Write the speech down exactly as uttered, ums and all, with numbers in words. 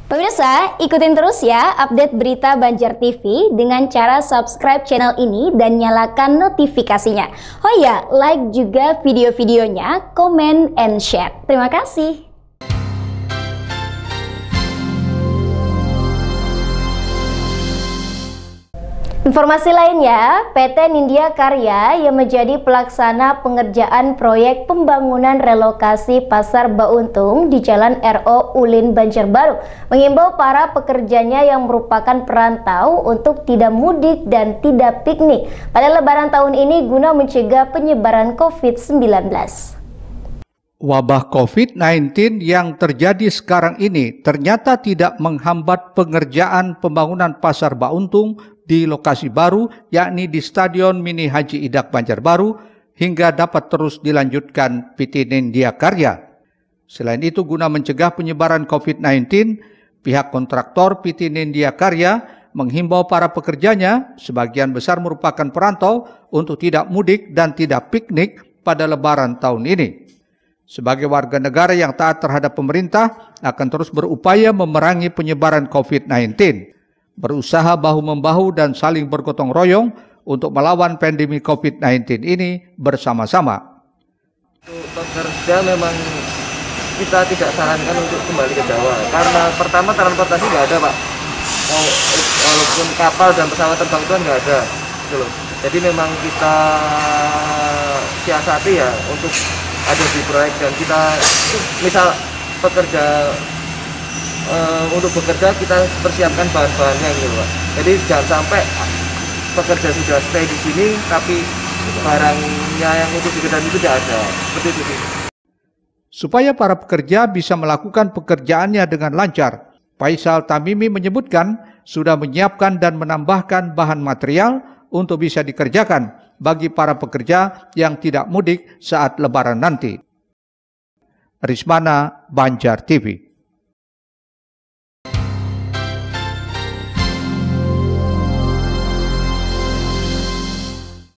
Pemirsa, ikutin terus ya update berita Banjar T V dengan cara subscribe channel ini dan nyalakan notifikasinya. Oh ya, like juga video-videonya, comment and share. Terima kasih. Informasi lainnya, P T Nindya Karya yang menjadi pelaksana pengerjaan proyek pembangunan relokasi Pasar Bauntung di Jalan R O Ulin Banjarbaru mengimbau para pekerjanya yang merupakan perantau untuk tidak mudik dan tidak piknik pada Lebaran tahun ini guna mencegah penyebaran COVID sembilan belas. Wabah COVID sembilan belas yang terjadi sekarang ini ternyata tidak menghambat pengerjaan pembangunan Pasar Bauntung di lokasi baru, yakni di Stadion Mini Haji Idak Banjarbaru, hingga dapat terus dilanjutkan P T Nindya Karya. Selain itu, guna mencegah penyebaran COVID sembilan belas, pihak kontraktor P T Nindya Karya menghimbau para pekerjanya, sebagian besar merupakan perantau, untuk tidak mudik dan tidak piknik pada Lebaran tahun ini. Sebagai warga negara yang taat terhadap pemerintah, akan terus berupaya memerangi penyebaran COVID sembilan belas. Berusaha bahu-membahu dan saling bergotong royong untuk melawan pandemi COVID sembilan belas ini bersama-sama. Untuk pekerja memang kita tidak sarankan untuk kembali ke Jawa, karena pertama transportasi nggak ada, Pak. Walaupun kapal dan pesawat terbang itu nggak ada, gitu loh. Jadi memang kita siasati ya untuk ada di proyek, dan kita misal pekerja Uh, untuk bekerja kita persiapkan bahan-bahannya gitu Pak. Jadi jangan sampai pekerja sudah stay di sini tapi barangnya yang untuk dikerjakan itu tidak ada. Seperti itu. Supaya para pekerja bisa melakukan pekerjaannya dengan lancar, Faisal Tamimi menyebutkan sudah menyiapkan dan menambahkan bahan material untuk bisa dikerjakan bagi para pekerja yang tidak mudik saat Lebaran nanti. Rismana, Banjar T V.